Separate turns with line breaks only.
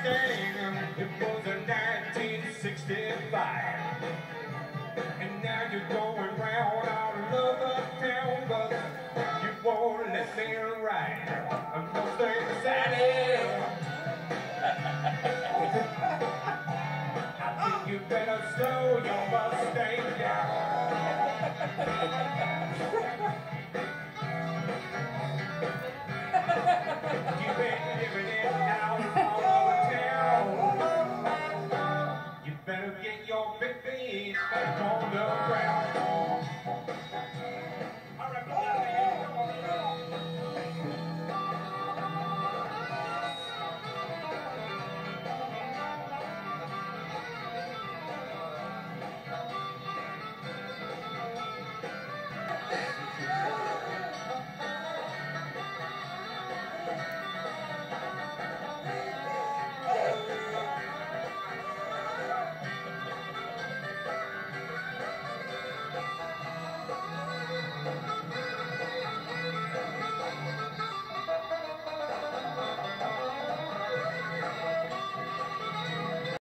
Mustang. It was a 1965. And now you're going round all over town, but you won't let me ride a Mustang Sally. I think you better slow your Mustang down. You've been living it down all over town. You better get your big feet back on the ground.